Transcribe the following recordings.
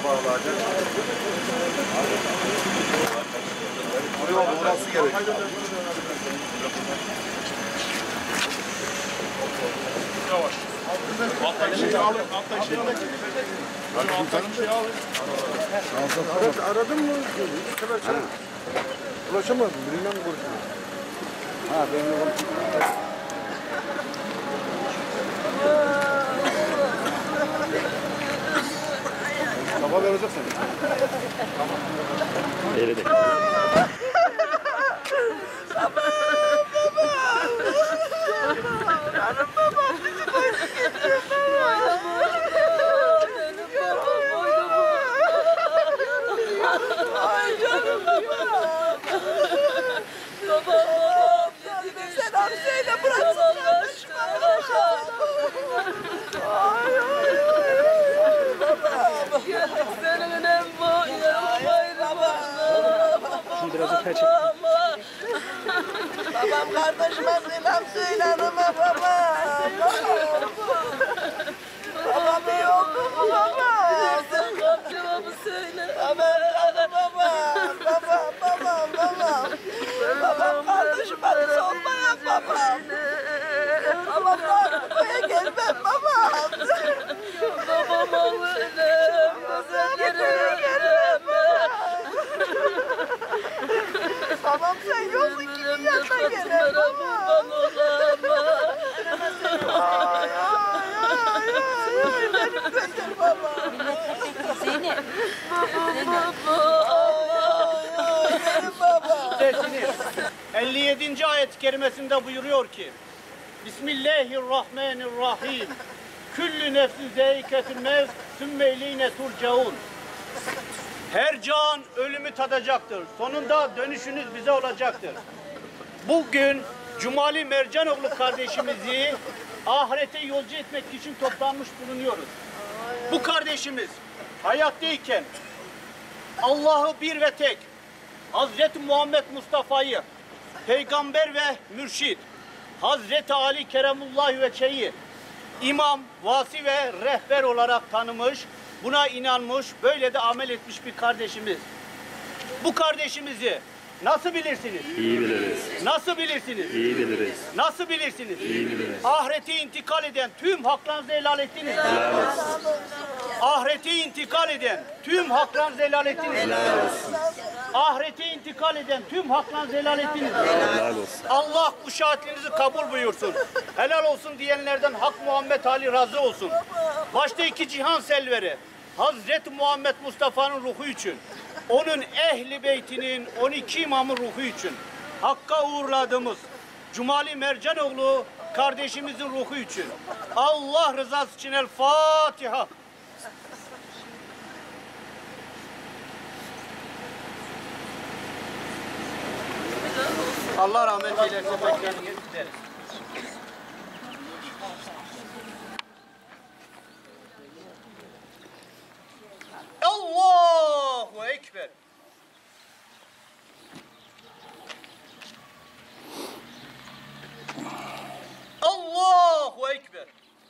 bağlayacak. Buraya olması gerekiyor. Yavaş. Alttaki şeyi alın. Alttaki şeyi alın. Alttaki şeyi alın. Aradın mı? Ulaşamadım. Birinden mi konuşuyorsun? Ha, benimle konuşuyorum. Sabah vereceksin. Tamam. Verecek. Selam söyle bıraksın Şimdi biraz öte çek. babam kardeşime selam söyle hanıma baba. Babam iyi oldu mu baba? Cevabı söyle. Babam kardeşime sormayan babam. Babam buraya gelmem babam. Babam ağlarım. Buraya gelmem. Babam sen yoksun kimin yanına gelir baba. Ay benim gözüm baba. Zeynep. Benim baba. 57. ayet-i kerimesinde buyuruyor ki Bismillahirrahmanirrahim. Küllü nefsin zâiketül mevt sümme ileyne turcaun. Her can ölümü tadacaktır. Sonunda dönüşünüz bize olacaktır. Bugün Cumali Mercanoğlu kardeşimizi ahirete yolcu etmek için toplanmış bulunuyoruz. Bu kardeşimiz hayattayken Allah'ı bir ve tek, Hazreti Muhammed Mustafa'yı, peygamber ve mürşid, Hazreti Ali Keremullahi ve Çeyi, imam, vasi ve rehber olarak tanımış, buna inanmış, böyle de amel etmiş bir kardeşimiz. Bu kardeşimizi nasıl bilirsiniz? İyi biliriz. Nasıl bilirsiniz? İyi biliriz. Nasıl bilirsiniz? İyi biliriz. Ahirete intikal eden tüm haklarınızı helal ettiniz. Helal olsun. Ahirete intikal eden tüm haklarınızı helal ettiniz. Helal olsun. Ahirete intikal eden tüm haklarınızı helal ettiniz. Helal olsun. Allah bu şahitliğinizi kabul buyursun. Helal olsun diyenlerden Hak Muhammed Ali razı olsun. Başta iki cihan selveri Hazreti Muhammed Mustafa'nın ruhu için, onun ehli beytinin 12 imamın ruhu için, Hakk'a uğurladığımız Cumali Mercanoğlu kardeşimizin ruhu için, Allah rızası için El Fatiha. Allah rahmet eylesin. Beklerini gideriz. Allahu Ekber. Allahu Ekber.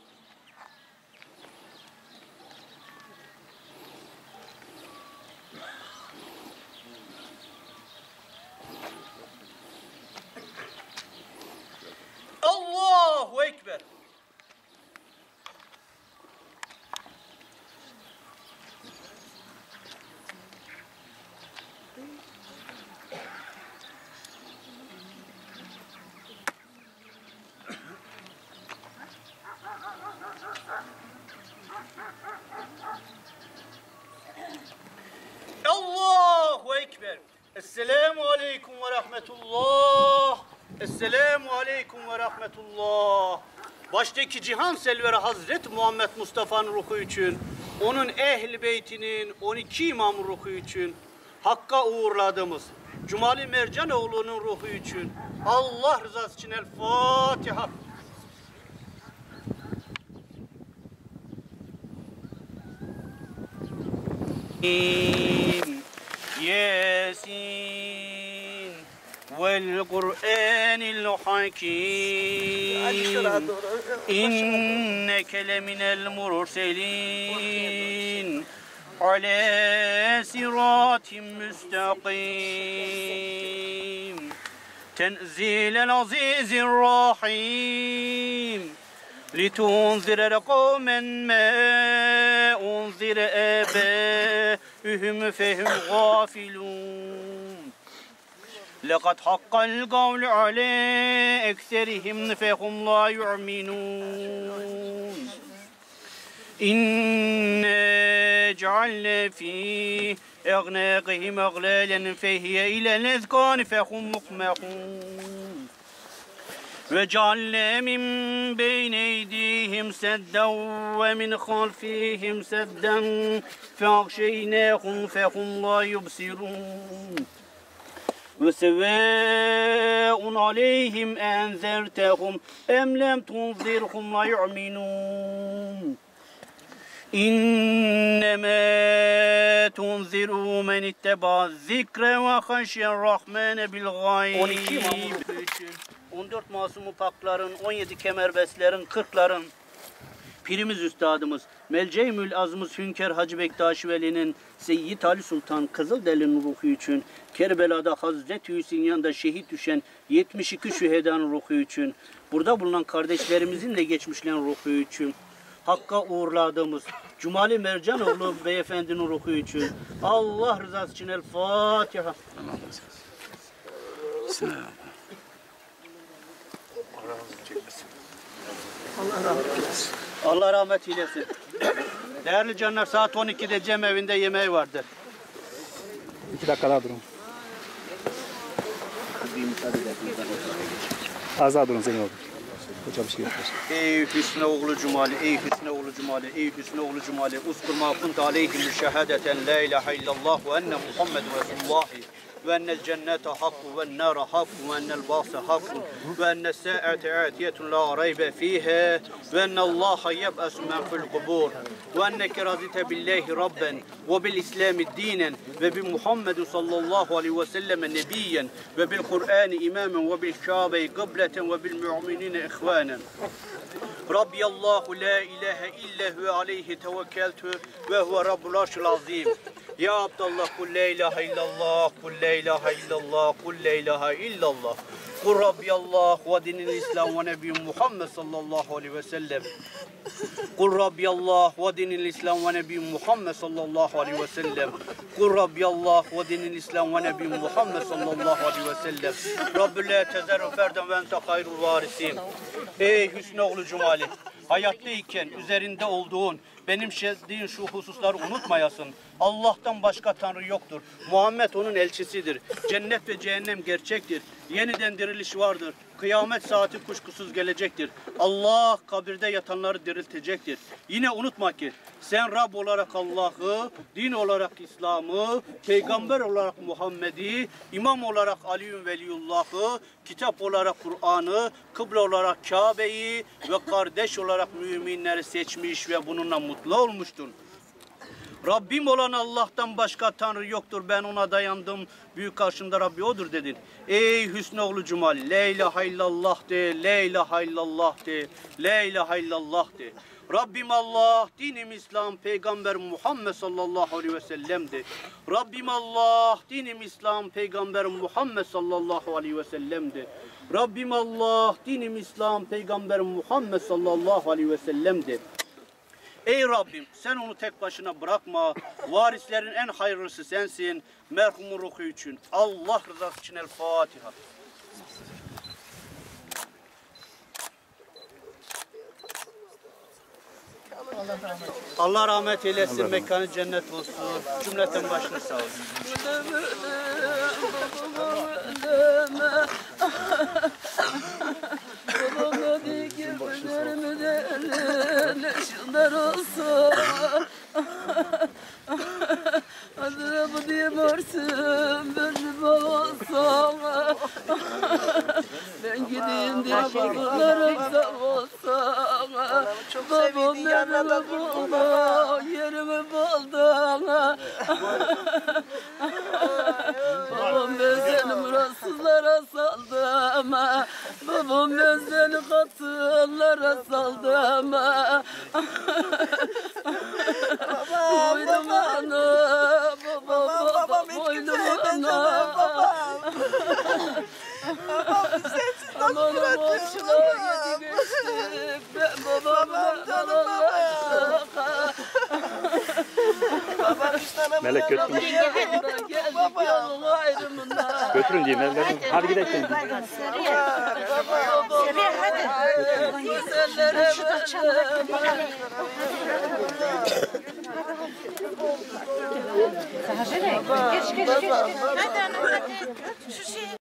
Allahu Ekber. Allahu Ekber. Esselamu Aleyküm ve Rahmetullah. Esselamu Aleyküm ve Rahmetullah. Baştaki cihan selveri Hazreti Muhammed Mustafa'nın ruhu için, onun ehl-i beytinin 12 imamın ruhu için, Hakk'a uğurladığımız Cumali Mercanoğlu'nun ruhu için, Allah rızası için El Fatiha. Yasin vel Kur'anil Hakim inneke leminel murselin على صراط مستقيم تنزيل العزيز الرحيم لتنذر قوما ما أنذر آباؤهم فهم غافلون لقد حق القول على أكثرهم فهم لا يؤمنون إنا جعلنا في أعناقهم أغلالا فهي إلى الأذقان فهم مقمحون وجعلنا من بين أيديهم سدا ومن خلفهم سدا فأغشيناهم فهم لا يبصرون وسواء عليهم أنذرتهم أم لم تنذرهم لا يؤمنون إنما تنذروا من اتبع الذكر وخشي الرحمن بالغيب 14 masumu pakların, 17 kemerbestlerin, 40'ların pirimiz üstadımız, Melceymül Azmız Hünkar Hacı Bektaş Veli'nin Seyyid Ali Sultan Kızılderili'nin ruhu için, Kerbela'da Hazreti Hüseyin yanında şehit düşen 72 şühedanın ruhu için, burada bulunan kardeşlerimizin de geçmişlerin ruhu için, Hakk'a uğurladığımız Cumali Mercanoğlu beyefendinin ruhu için, Allah rızası için El Fatiha. Allah rahmet eylesin. Değerli canlar, saat 12'de Cem evinde yemeği vardır. 2 dakika daha durun. Az daha durun Zeynep abi. Hocam bir şey yapmış. Ey Hüsnü oğlu Cumali, ey Hüsnü oğlu Cumali, ey Hüsnü oğlu Cumali. Uskur ma kunt aleyhim şehadeten la ilahe illallah ve enne Muhammed Resulullah. وأن الجنة حق والنار حق وأن البعث حق وأن الساعة آتية لا ريب فيها وأن الله يبعث من في القبور وأنك رضيت بالله ربا وبالإسلام دينا وبمحمد صلى الله عليه وسلم نبيا وبالقرآن إماما وبالكعبة قبلة وبالمؤمنين إخوانا ربي الله لا إله إلا هو عليه توكلت وهو رب العرش العظيم Ya Abdallah kul la ilahe illallah, kul la ilahe illallah, kul la ilahe illallah. Kul Rabbiyallah ve dinil İslam ve Nebiyyun Muhammed sallallahu aleyhi ve sellem. Kul Rabbiyallah ve dinil İslam ve Nebiyyun Muhammed sallallahu aleyhi ve sellem. Kul Rabbiyallah ve dinil İslam ve Nebiyyun Muhammed sallallahu aleyhi ve sellem. Rabbü la tezeru ferden ve ente hayrul varisin. Ey Hüsnü oğlu Cumali, hayattayken üzerinde olduğun benim şeddiğin şu hususları unutmayasın. Allah'tan başka Tanrı yoktur. Muhammed onun elçisidir. Cennet ve cehennem gerçektir. Yeniden diriliş vardır. Kıyamet saati kuşkusuz gelecektir. Allah kabirde yatanları diriltecektir. Yine unutma ki sen Rab olarak Allah'ı, din olarak İslam'ı, peygamber olarak Muhammed'i, imam olarak Ali'ün Veliyullah'ı, kitap olarak Kur'an'ı, kıble olarak Kabe'yi ve kardeş olarak müminleri seçmiş ve bununla mutlu olmuştun. Rabbim olan Allah'tan başka Tanrı yoktur. Ben ona dayandım. Büyük karşımda Rabbi odur dedin. Ey Hüsnü oğlu Cumali, la ilahe illallah de, la ilahe illallah de, la ilahe illallah de. Rabbim Allah, dinim İslam, Peygamber Muhammed sallallahu aleyhi ve sellem de. Rabbim Allah, dinim İslam, Peygamber Muhammed sallallahu aleyhi ve sellem de. Rabbim Allah, dinim İslam, Peygamber Muhammed sallallahu aleyhi ve sellem de. Ey Rabbim, sen onu tek başına bırakma. Varislerin en hayırlısı sensin. Merhumun ruhu için. Allah rızası için El Fatiha. Allah rahmet eylesin. Mekanı cennet olsun. Cümleten başını sağ olsun. Şunlar olsun. Adına bu diyemezsin. Ben olsam. Ben gideyim diye babalarım sağ olsam. Babam yerimi buldu. Yerimi buldu. Babam ben seni muratsızlara saldım. Babam ben seni katıllara saldım. Babam, babam hiç kimseye benzemem babam. Babam sensiz nasıl bırakıyorsun babam? Babam canım babam. Babam işte Melek götürün. Götürün diyeyim evlerini. Hadi gidelim. Seriye hadi. Geç geç geç. Hadi anne hadi. Şu şey.